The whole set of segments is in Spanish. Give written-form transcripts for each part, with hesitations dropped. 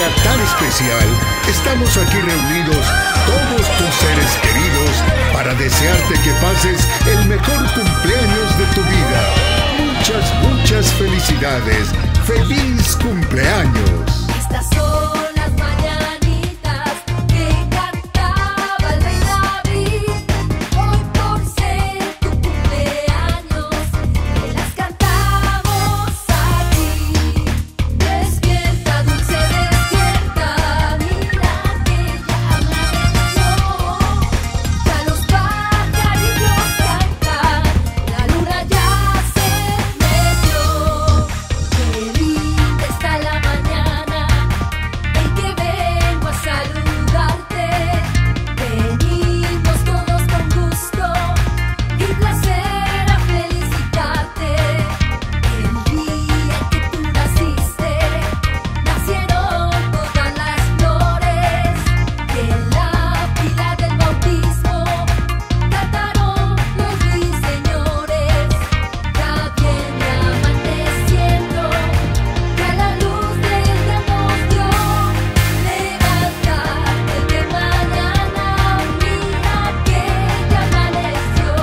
día tan especial, estamos aquí reunidos todos tus seres queridos para desearte que pases el mejor cumpleaños de tu vida. Muchas felicidades. ¡Feliz cumpleaños! Estas son las mañanitas que cantaba el rey David. Hoy por ser tu cumpleaños, te las cantamos aquí. Despierta, dulce, despierta, mira que ya amaneció. Ya los pajarillos cantan, la luna ya se metió. Qué linda está la mañana en que vengo a saludarte. Venimos todos con gusto y placer a felicitarte. El día en que tú naciste, nacieron todas las flores. Y en la pila del bautismo cantaron los ruiseñores. Ya viene amaneciendo, que a la luz del día nos dio. Levántate de mañana, mira que ya amaneció.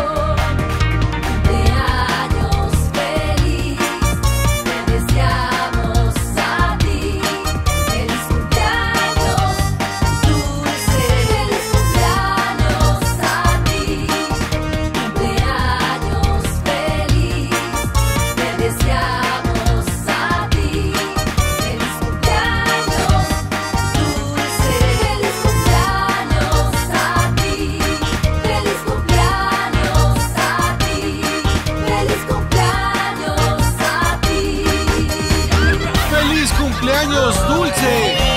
Cumpleaños feliz, te deseamos a ti. Feliz cumpleaños, dulce. Feliz cumpleaños a ti. Cumpleaños feliz, te deseamos a ti. Feliz cumpleaños, dulce. Feliz cumpleaños a ti. Feliz cumpleaños a ti. Feliz cumpleaños a ti. ¡Feliz cumpleaños, Dulce!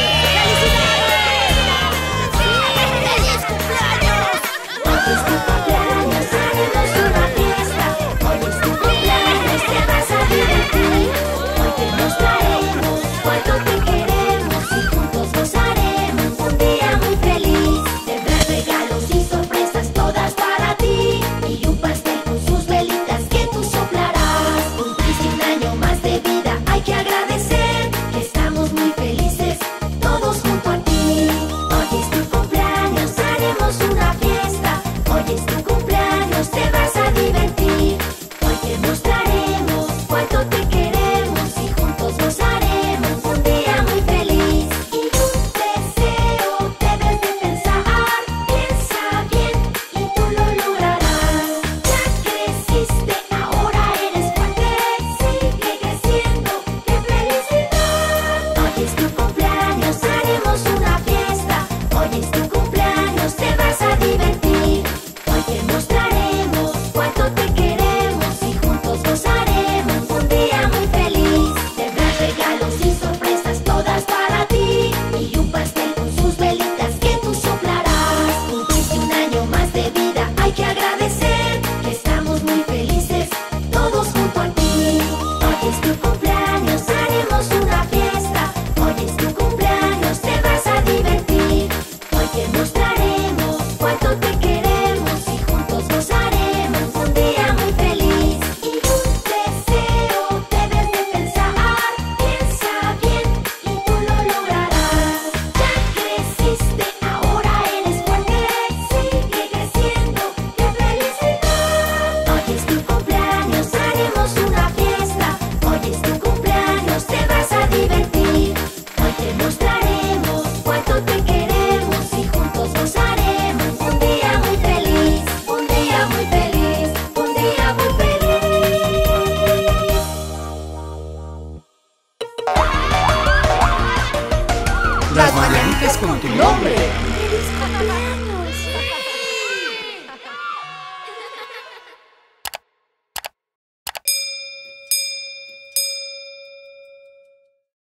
¡Feliz cumpleaños! Hoy es tu cumpleaños, haremos una fiesta. Hoy es tu cumpleaños, te vas a divertir. Hoy te mostraremos cuánto te queremos y juntos gozaremos un día muy feliz. Tendrás regalos y sorpresas todas para ti y un pastel con sus velitas que tú soplarás. Cumpliste un año más de vida, hay que agradecer que estamos muy felices todos junto a ti. Hoy es tu cumpleaños, haremos una fiesta. Hoy es tu cumpleaños, te vas a divertir. Hoy te mostraremos cuánto te queremos y juntos gozaremos un día muy feliz. Y un deseo debes de pensar, piensa bien y tú lo lograrás. Ya creciste, ahora eres fuerte, sigue creciendo, qué felicidad. Hoy es tu cumpleaños, haremos una fiesta. Hoy es tu cumpleaños, te vas a divertir. Hoy te mostraremos cuánto te queremos y juntos gozaremos un día muy feliz. Tendrás regalos y sorpresas todas para ti y un pastel con sus velitas que tú soplarás. Cumpliste un año más de vida, hay que agradecer que estamos muy felices todos junto a ti. Hoy es tu cumpleaños, haremos una fiesta. Hoy es tu cumpleaños, te vas a divertir. Hoy te mostraremos cuánto te queremos y juntos gozaremos un día muy feliz. Y un deseo debes de pensar, piensa bien y tú lo lograrás. Ya creciste, ahora eres fuerte, sigue creciendo, qué felicidad. Hoy es tu cumpleaños, haremos una fiesta. Hoy es tu cumpleaños, te vas a divertir. Hoy te mostraremos cuánto te queremos y juntos gozaremos un día muy feliz. Un día muy feliz, un día muy feliz. Las mañanitas con tu nombre.